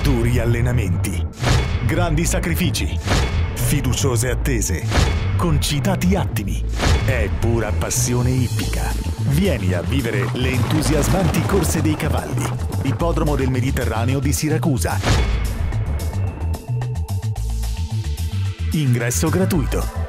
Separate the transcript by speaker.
Speaker 1: duri allenamenti, grandi sacrifici, fiduciose attese, concitati attimi. È pura passione ippica. Vieni a vivere le entusiasmanti corse dei cavalli. Ippodromo del Mediterraneo di Siracusa. Ingresso gratuito.